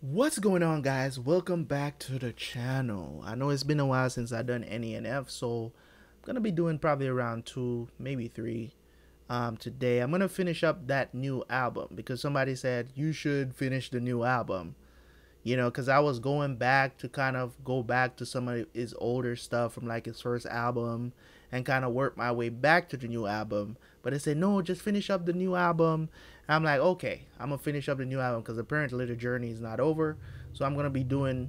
What's going on, guys? Welcome back to the channel. I know it's been a while since I've done any NF, so I'm gonna be doing probably around 2, maybe 3 today. I'm gonna finish up that new album because somebody said you should finish the new album, you know, because I was going back to kind of go back to some of his older stuff from like his first album and kind of work my way back to the new album. But they said, no, just finish up the new album. And I'm like, okay, I'm going to finish up the new album because apparently the journey is not over. So I'm going to be doing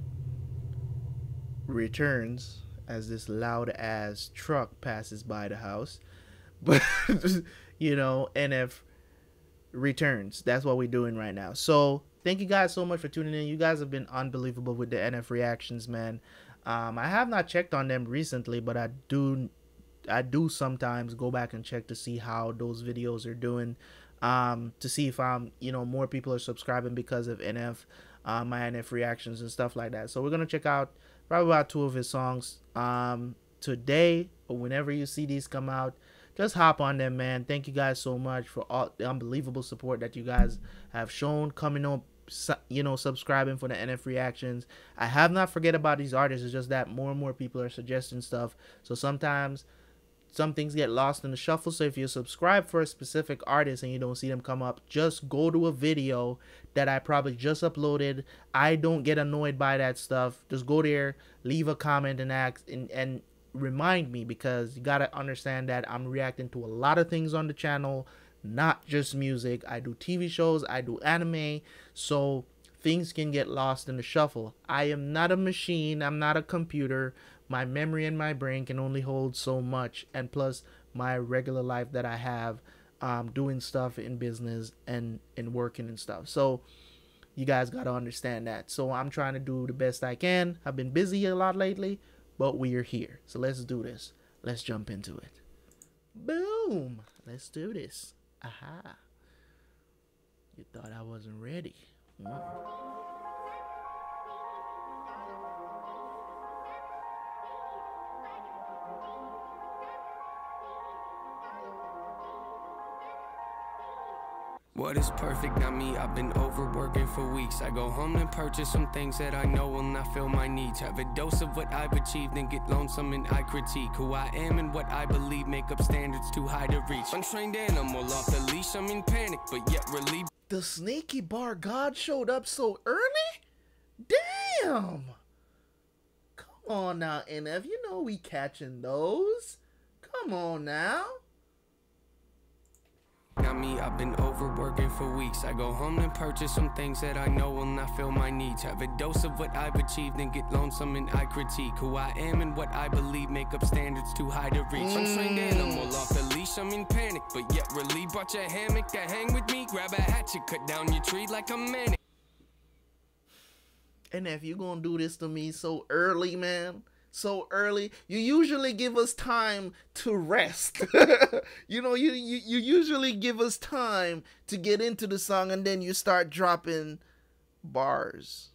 returns as this loud ass truck passes by the house. But, you know, NF returns. That's what we're doing right now. So thank you guys so much for tuning in. You guys have been unbelievable with the NF reactions, man. I have not checked on them recently, but I do sometimes go back and check to see how those videos are doing, to see if more people are subscribing because of NF, my NF reactions and stuff like that. So we're gonna check out probably about 2 of his songs today, or whenever you see these come out. Just hop on them, man. Thank you guys so much for all the unbelievable support that you guys have shown, coming up, subscribing for the NF reactions. I have not forget about these artists. It's just that more and more people are suggesting stuff, so sometimes some things get lost in the shuffle. So if you subscribe for a specific artist and you don't see them come up, just go to a video that I probably just uploaded. I don't get annoyed by that stuff. Just go there, leave a comment, and ask and remind me, because you gotta understand that I'm reacting to a lot of things on the channel, not just music. I do TV shows, I do anime, so things can get lost in the shuffle. I am not a machine, I'm not a computer. My memory and my brain can only hold so much, and plus my regular life that I have, doing stuff in business and working and stuff. So you guys gotta understand that. So I'm trying to do the best I can. I've been busy a lot lately, but we are here. So let's do this. Let's jump into it. Boom. Let's do this. Aha. You thought I wasn't ready. What is perfect, not me, I've been overworking for weeks. I go home and purchase some things that I know will not fill my needs. Have a dose of what I've achieved and get lonesome, and I critique who I am and what I believe make up standards too high to reach. Untrained animal off the leash, I'm in panic, but yet relieved. The sneaky bar god showed up so early? Damn! Come on now, NF, you know we catching those. Come on now. Not me, I've been overworking for weeks. I go home and purchase some things that I know will not fill my needs. Have a dose of what I've achieved and get lonesome, and I critique who I am and what I believe make up standards too high to reach. Untrained animal off the leash, I'm in panic, but yet relieved. Brought your hammock to hang with me, grab a hatchet, cut down your tree like a manic. And if you gonna do this to me so early, man, so early, you usually give us time to rest. You know, you usually give us time to get into the song, and then you start dropping bars.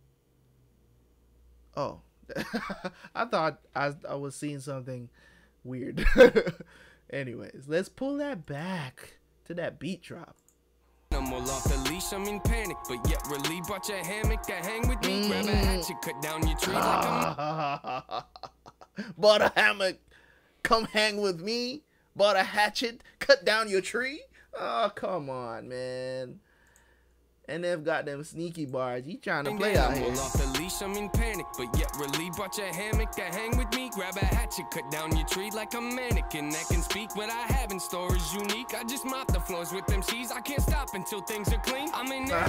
Oh, I thought I was seeing something weird. Anyways, let's pull that back to that beat drop. Animal off the leash, I'm in panic, but yet relieved. Brought your hammock to hang with me, grab a hatchet, cut down your tree like a... Bought a hammock, come hang with me. Bought a hatchet, cut down your tree. Oh, come on, man. And they've got them sneaky bars. You trying to play out here. Off the leash, I'm in panic, but yet relieved. Brought your hammock to hang with me, grab a hatchet, cut down your tree like a mannequin that can speak. What I have in store is unique. I just mop the floors with them C's. I can't stop until things are clean. I'm in there.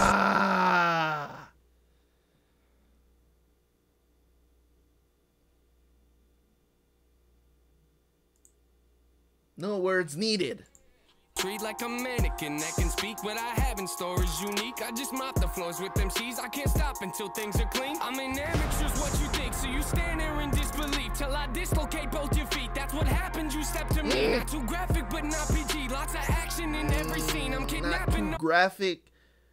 No words needed. Treat like a mannequin that can speak. What I have in store is unique. I just mop the floors with them C's. I can't stop until things are clean. I'm in amateurs, what you think? So you stand there in disbelief till I dislocate both your feet. That's what happens, you step to me. Not too graphic, but not PG. Lots of action in every scene. I'm kidnapping. Not too graphic.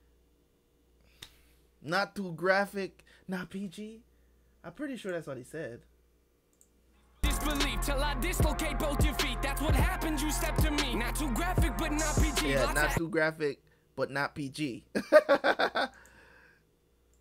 Not too graphic. Not PG. I'm pretty sure that's what he said. Disbelief till I dislocate both your feet. That's what happens, you step to me. Not too graphic, but not PG. Yeah, not too graphic, but not PG.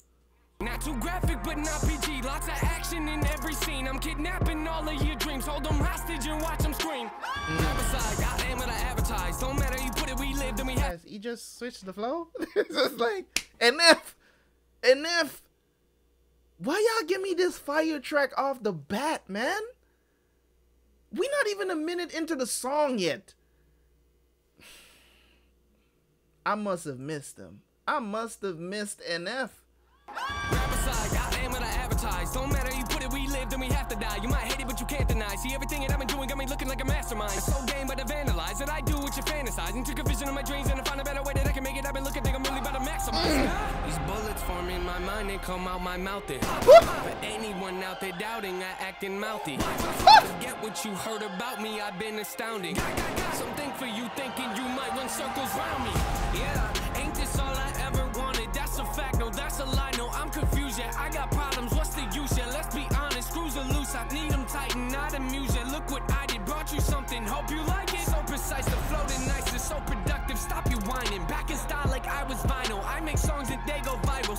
Not too graphic, but not PG. Lots of action in every scene. I'm kidnapping all of your dreams. Hold them hostage and watch them scream. Besides, I am what I advertise. Don't matter, you put it, we live, then we have. He just switched the flow. It's just like NF. Why y'all give me this fire track off the bat, man? We not even a minute into the song yet. I must have missed him. I must have missed NF. Aside, I am what I advertise. Don't matter, you put it, we live, then we have to die. You might hate it, but you can't deny. See, everything that I've been doing got me looking like a mastermind. It's so game, but I vandalize it. I do what you fantasize. And took a vision of my dreams and I find a better way that I can make it. I've been looking, think I'm really about to maximize. These bullets form in my mind and come out my mouth. For anyone out there doubting, I acting mouthy. Forget what you heard about me, I've been astounding. Something for you thinking you might run circles round me. Yeah, ain't this all I ever wanted? That's a fact, no, that's a lie. No, I'm confused, yeah, I got problems, what's the use? Yeah, let's be honest, screws are loose, I need them tighten, not amuse. Yeah, look what I did, brought you something, hope you like it. So precise, the floating nice is so productive, stop you whining. Back in style like I was vinyl, I make songs and they go viral.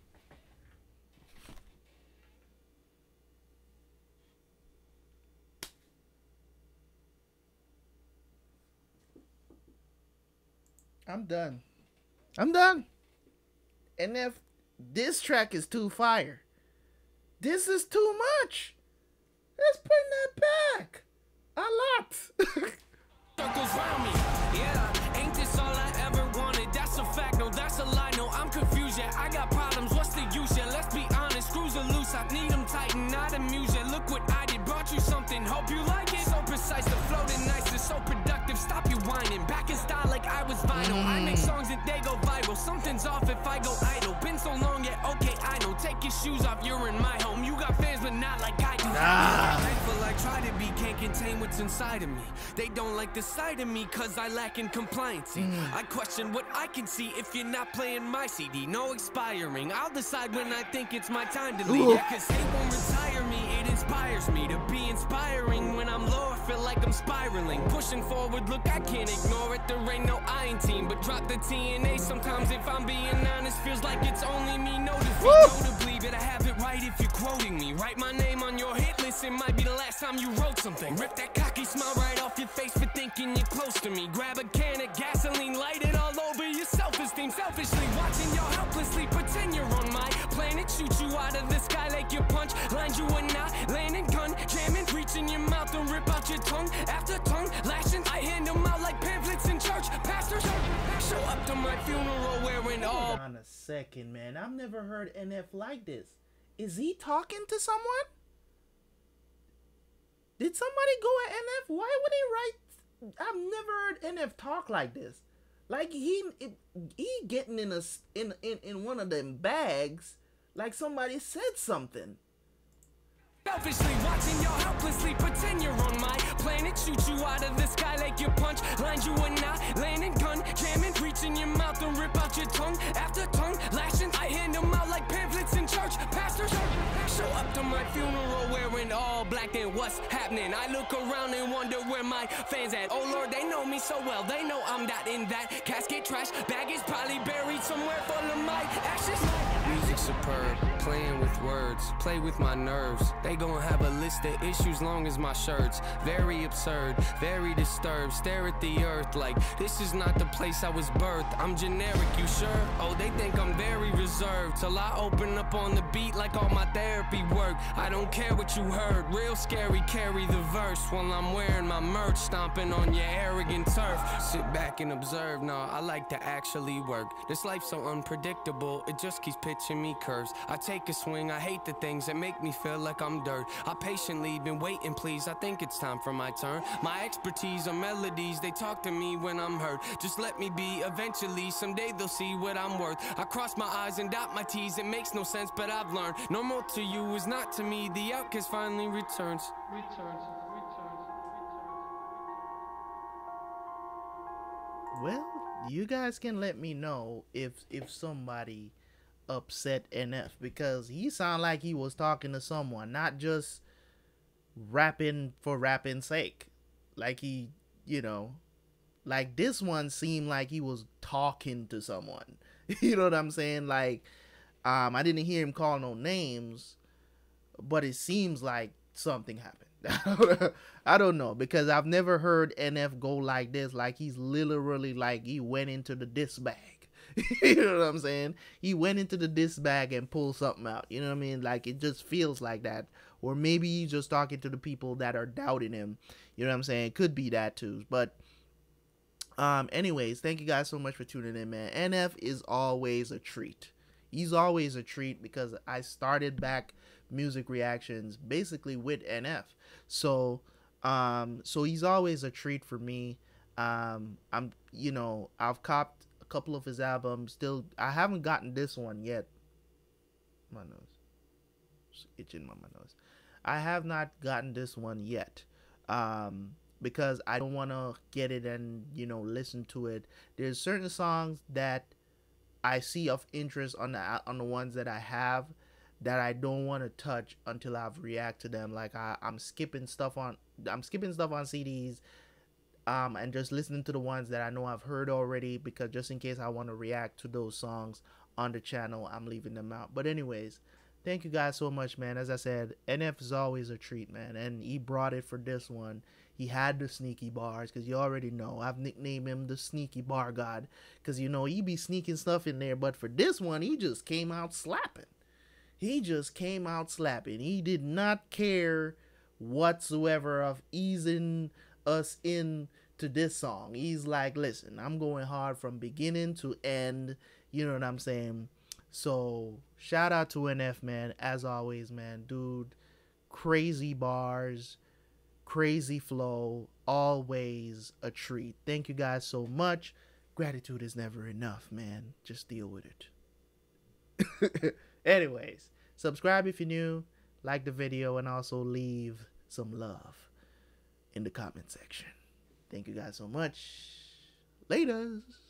I'm done. I'm done. And if this track is too fire, this is too much. Let's bring that back a lot. Circles round me, yeah, ain't this all I ever wanted? That's a fact, no, that's a lie. No, I'm confused, yeah, I got problems, what's the use? Yeah, let's be honest, screws are loose, I need them tighten, not amuse. Yeah, look what I did, brought you something, hope you like it. So precise, the floating nice is so productive, stop you whining. Back in style like I was vinyl, I make songs and they go viral. Something's off if I go idle, been so long, yeah, okay, I know. Take your shoes off, you're in my home. You got fans, but not like I do. Thankful I try to be, can't contain what's inside of me. They don't like the sight of me, cause I lack in compliancy. I question what I can see if you're not playing my CD. No expiring, I'll decide when I think it's my time to leave. Yeah, cause hate won't retire me, it inspires me to be inspiring. When I'm low, I feel like I'm spiraling. Pushing forward, look, I can't ignore it. There ain't no I in team, but drop the TNA. Sometimes if I'm being honest, feels like it's only me. No defeat, notably, better have it right if you're quoting me. Write my name on your hit list, it might be the last time you wrote something. Rip that cocky smile right off your face for thinking you're close to me. Grab a can of gasoline, light it all over your self-esteem. Selfishly watching y'all helplessly pretend you're on my planet. Shoot you out of the sky like your punch lines you are not. Landing gun, jamming, reaching your mouth and rip out your tongue. After tongue lashing, I hand them out like pamphlets in church. Pastors show up to my funeral wearing all. Hold on a second, man. I've never heard NF like this. Is he talking to someone? Did somebody go at NF? Why would he write? I've never heard NF talk like this. Like he getting in one of them bags like somebody said something. Selfishly watching y'all helplessly pretend you're on my planet. Shoot you out of the sky like your punch lines you are not. Landing gun, jamming, reaching your mouth and rip out your tongue. After tongue lashing, I hand them out like pamphlets in church. Pastors show up to my funeral wearing all black. Then what's happening? I look around and wonder where my fans at. Oh Lord, they know me so well. They know I'm not in that casket. Trash bag is probably buried somewhere full of my ashes. Music superb, playing with words, play with my nerves. They gon' have a list of issues long as my shirts. Very absurd, very disturbed. Stare at the earth like this is not the place I was birthed. I'm generic, you sure? Oh, they think I'm very reserved till I open up on the beat like all my therapy work. I don't care what you heard, real scary. Carry the verse while I'm wearing my merch, stomping on your arrogant turf. Sit back and observe. No, I like to actually work. This life's so unpredictable, it just keeps pitching me curves. I take a swing, I hate the things that make me feel like I'm dirt. I patiently been waiting, please, I think it's time for my turn. My expertise are melodies, they talk to me when I'm hurt. Just let me be, eventually, someday they'll see what I'm worth. I cross my I's and dot my T's, it makes no sense, but I've learned normal to you is not to me. The outcast finally returns. Well, you guys can let me know if somebody upset NF, because he sounded like he was talking to someone, not just rapping for rapping's sake. Like he, you know, like this one seemed like he was talking to someone. You know what I'm saying? Like I didn't hear him call no names, but it seems like something happened. I don't know, because I've never heard NF go like this. Like he's literally like he went into the disc bag. You know what I'm saying? He went into the disc bag and pulled something out. You know what I mean? Like it just feels like that. Or maybe he's just talking to the people that are doubting him. You know what I'm saying? It could be that too. But anyways, thank you guys so much for tuning in, man. NF is always a treat. He's always a treat because I started back music reactions basically with NF. So so he's always a treat for me. I'm I've copped a couple of his albums. Still I haven't gotten this one yet. My nose. It's itching on my nose. I have not gotten this one yet. Because I don't want to get it and listen to it. There's certain songs that I see of interest on the ones that I have that I don't want to touch until I've react to them. Like I'm skipping stuff on CDs, and just listening to the ones that I know I've heard already, because just in case I want to react to those songs on the channel, I'm leaving them out. But anyways, thank you guys so much, man. As I said, NF is always a treat, man, and he brought it for this one. He had the sneaky bars, because you already know I've nicknamed him the sneaky bar god, because he be sneaking stuff in there. But for this one, he just came out slapping. He just came out slapping. He did not care whatsoever of easing us in to this song. He's like, listen, I'm going hard from beginning to end. You know what I'm saying? So shout out to NF, man. As always, man, dude, crazy bars, crazy flow, always a treat. Thank you guys so much. Gratitude is never enough, man. Just deal with it. Anyways, subscribe if you're new, like the video, and also leave some love in the comment section. Thank you guys so much. Laters.